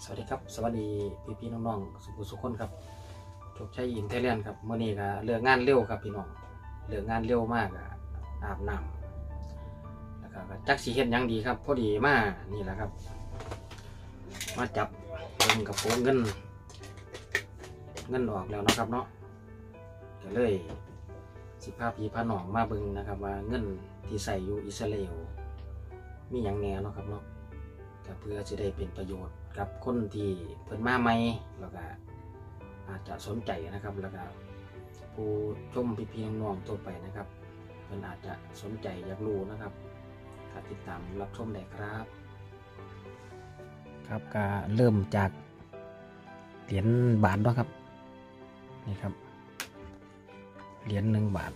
วัสดีครับสวัสดีพี่น้องๆสุขคนครับโชคชัยอินเทเลียนครับเมื่อนี้ก็เลิกงานเร็วครับพี่น้องเลิกงานเร็วมากอาบน้ำแล้วก็จักสีเห็นยังดีครับพอดีมานี่แหละครับมาจับเงินกับโป้เงินออกแล้วนะครับเนาะก็เลยสิพาพี่พาน้องมาเบิ่งนะครับว่าเงินที่ใส่อยู่อิสราเอลมีอย่างแน่เนาะครับเนาะเพื่อจะได้เป็นประโยชน์กับคนที่เพิ่นมาใหม่แล้วก็อาจจะสนใจนะครับแล้วก็ผู้ชมพี่น้องๆทั่วไปนะครับเพิ่นอาจจะสนใจอยากรู้นะครับก็ติดตามรับชมได้ครับครับก็เริ่มจากเหรียญบาทเนาะครับนี่ครับเหรียญ1 บาท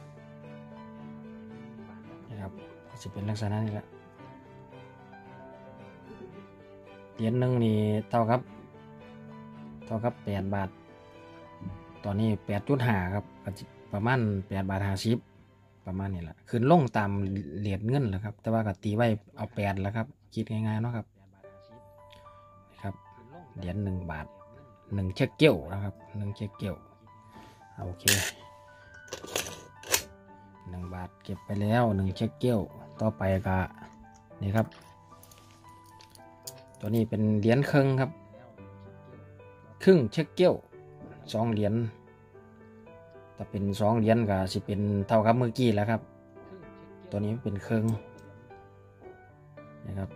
นะครับจะเป็นลักษณะนี้แหละเหรียญหนึ่งนี่เท่ากับ8 บาทตอนนี้8.5ครับประมาณ8 บาท 50ประมาณนี้แหละขึ้นลงตามเหรียญเงินแหละครับแต่ว่าก็ตีไว้เอา8แล้วครับคิดง่ายๆเนาะครับนะครับเหรียญ1 บาท1 เช็คเกี้ยวนะครับ1 เช็คเกี้ยวโอเค1 บาทเก็บไปแล้ว1 เช็คเกี้ยวต่อไปก็นี่ครับตัวนี้เป็นเหรียญครึ่งครับครึ่งเช็คเกี้ยว2 เหรียญถ้าเป็น2 เหรียญก็สิเป็นเท่ากับเมื่อกี้แล้วครับตัวนี้เป็นครึ่งนะครับ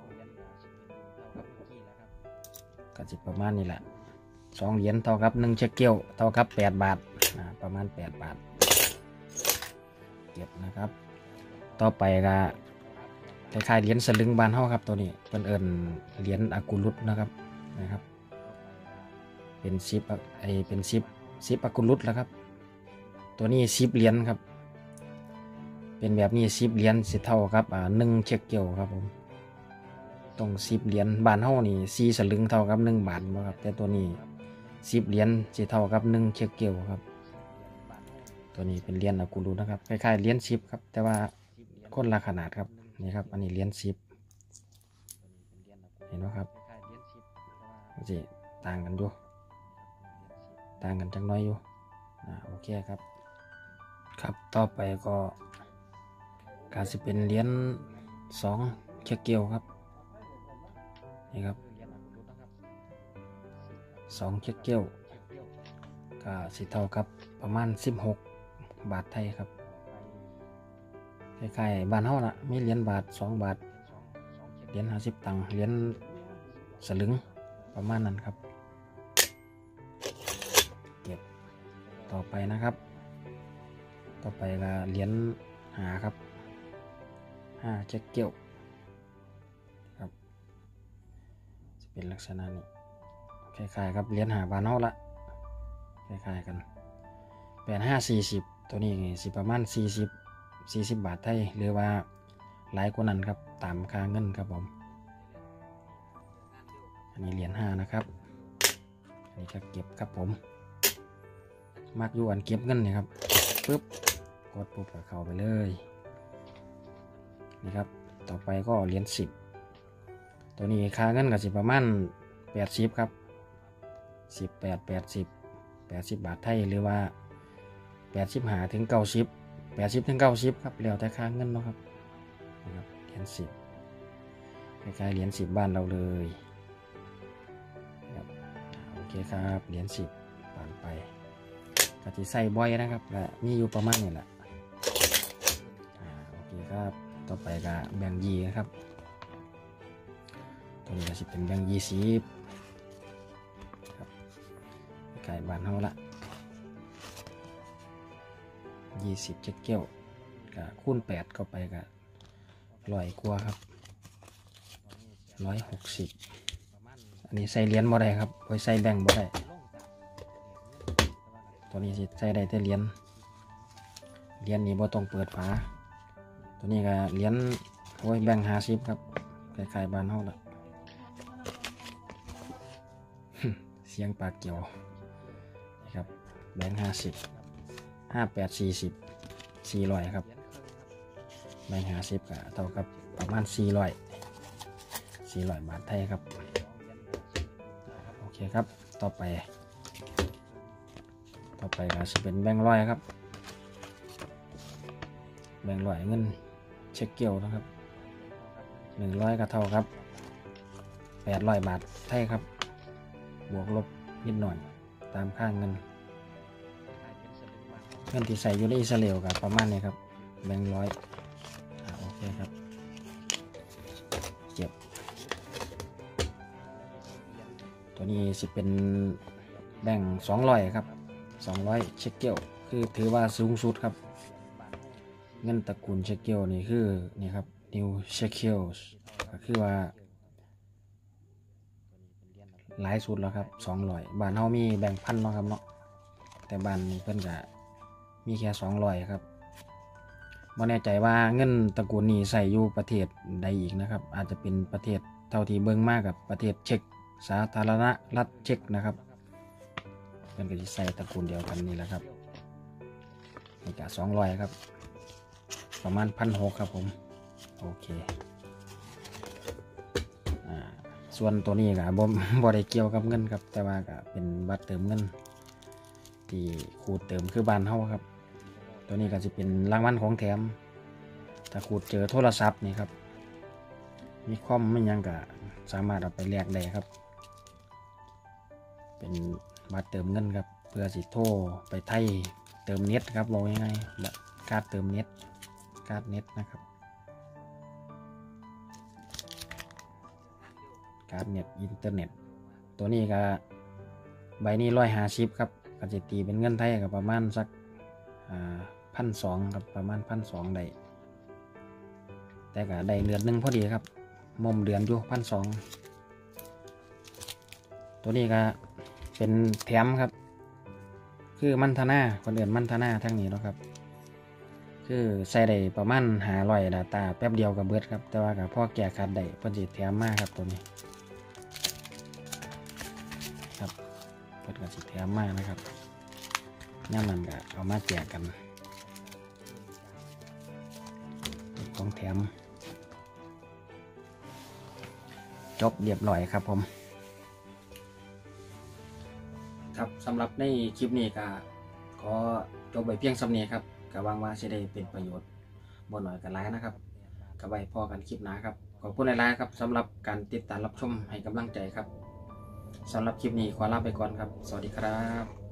ก็สิประมาณนี้แหละ2 เหรียญเท่ากับ1 เช็คเกี้ยวเท่ากับ8 บาทประมาณ8 บาทเก็บนะครับต่อไปก็คล้ายๆเหรียญสลึงบานเฮาครับตัวนี้เป็นเหรียญอากุลุตนะครับเป็น10อากุลุตแล้วครับตัวนี้10 เหรียญครับเป็นแบบนี้10 เหรียญสิเท่ากับ1 เช็คเกี้ยวครับผมต้อง10 เหรียญบานเฮานี่4 สลึงเท่ากับ1 บาทบ่ครับแต่ตัวนี้10 เหรียญสิเท่ากับ1 เช็คเกี้ยวครับตัวนี้เป็นเหรียญอากุลุตนะครับคล้ายๆเหรียญ10ครับแต่ว่าคนละขนาดครับนี่ครับอันนี้เหรียญ10เห็นไหมครับจะต่างกันอยู่ต่างกันจังน้อยอยู่โอเคครับต่อไปก็การสิเป็นเหรียญ2 เช็คเกี้ยวครับนี่ครับ2 เช็คเกี้ยวก็สิเท่ากับประมาณ16 บาทไทยครับคล้ายๆบ้านเฮาละมีเหรียญบาท2 บาทเหรียญ50 ตังค์เหรียญสลึงประมาณนั้นครับเก็บต่อไปนะครับต่อไปก็เหรียญ5ครับ5 เช็คเกี้ยวครับจะเป็นลักษณะนี้คล้ายๆครับเหรียญ5 บาทเฮาละคล้ายๆกัน85 40ตัวนี้สิประมาณ40 บาทไทยหรือว่าหลายกว่านั้นครับตามค่าเงินครับผมอันนี้เหรียญ5นะครับอันนี้ก็เก็บครับผมมักอยู่อันเก็บเงินนี่ครับปึ๊บกดปุ๊บก็เข้าไปเลยนี่ครับต่อไปก็เหรียญ10ตัวนี้ค่าเงินก็สิประมาณ80ครับ80 บาทไทยหรือว่า85 ถึง 90 80 ถึง 90ครับแล้วแต่ค่าเงินเนาะครับนะครับเหรียญ10คล้ายๆเหรียญ10บ้านเราเลยครับโอเคครับเหรียญ10ผ่านไปก็จะใส่บ่อยนะครับและมีอยู่ประมาณนี้แหละโอเคครับต่อไปก็แบ่งยีนะครับตัวนี้ก็จะเป็นแบ่ง20ครับคล้ายบ้านเฮาละ20 เช็คเกี้ยวก็คูณ8เข้าไปก็100 กว่าครับ160อันนี้ใส่เหรียญบ่ได้ครับไว้ใส่แบ่งบ่ได้ตัวนี้ใส่ได้แต่เหรียญนี้บ่ต้องเปิดฝาตัวนี้ก็เหรียญไว้แบ่ง50ครับคล้ายๆบ้านเฮาละ เสียงปากเกี่ยวนะครับแบ่ง50 58 40 400ครับแบ่ง50ก็เท่ากับประมาณ400 บาทไทยครับเคครับต่อไปก็จะเป็นแบงค์ร้อยครับแบงค์ร้อยเงินเช็คเกี่ยวนะครับ100ก็เท่าครับ800 บาทไทยครับบวกลบนิดหน่อยตามค่าเงินที่ใส่อยู่ในอิสราเอลกับประมาณนี้ครับแบงค์ร้อยโอเคครับเก็บตัวนี้สิเป็นแบงค์200ครับ200เช็คเกิลคือถือว่าสูงสุดครับเงินตระกูลเช็คเกิลนี่คือนี่ครับนิวเช็คเกิลก็คือว่าหลายสุดแล้วครับ200บ้านเฮามีแบ่งพันเนาะครับเนาะแต่บ้านนี้เพิ่นก็มีแค่200ครับบ่แน่ใจว่าเงินตระกูลนี้ใส่อยู่ประเทศใดอีกนะครับอาจจะเป็นประเทศเท่าที่เบิ่งมากับประเทศเช็กสาธารณรัฐเช็กนะครับเพิ่นก็สิใส่ตระกูลเดียวกันนี่แหละครับนี่ก็200ครับประมาณ 1,600 ครับผมโอเคส่วนตัวนี้ก็บ่ได้เกี่ยวกับเงินครับแต่ว่าก็เป็นบัตรเติมเงินที่ขูดเติมคือบ้านเฮาครับตัวนี้ก็จะเป็นรางวัลของแถมถ้าขูดเจอโทรศัพท์นี่ครับมีคอมไม่ยังก็สามารถเอาไปแลกได้ครับเป็นบัตรเติมเงินครับเพื่อสิโทรไปไทยเติมเน็ตครับบอกง่ายๆการ์ดเติมเน็ตการ์ดเน็ตนะครับการ์ดเน็ตอินเทอร์เน็ตตัวนี้ก็ใบนี้150ครับก็จะตีเป็นเงินไทยกับประมาณสัก1,200ครับประมาณ1,200ได้แต่ก็ได้เดือนหนึ่งพอดีครับมุมเดือนอยู่1,200ตัวนี้ก็เป็นแถมครับคือมันธนาคนอื่นมันธนาทั้งนี้เนาะครับคือใส่ได้ประมาณ500 data แป๊บเดียวกับเบิดครับแต่ว่ากับพ่อแก่ขาดได้เพิ่นสิแถมมาครับตัวนี้ครับเพิ่นก็สิแถมมานะครับย่ำนั้นก็เอามาแจกกันของแถมจบเรียบร้อยครับผมครับสำหรับในคลิปนี้ก็ขอจบไปเพียงสำเนียครับก็หวังว่าจะได้เป็นประโยชน์บ่หน่อยกันหลายนะครับก็ไว้พอกันคลิปหน้าครับขอบคุณหลายๆครับสำหรับการติดตามรับชมให้กำลังใจครับสำหรับคลิปนี้ขอลาไปก่อนครับสวัสดีครับ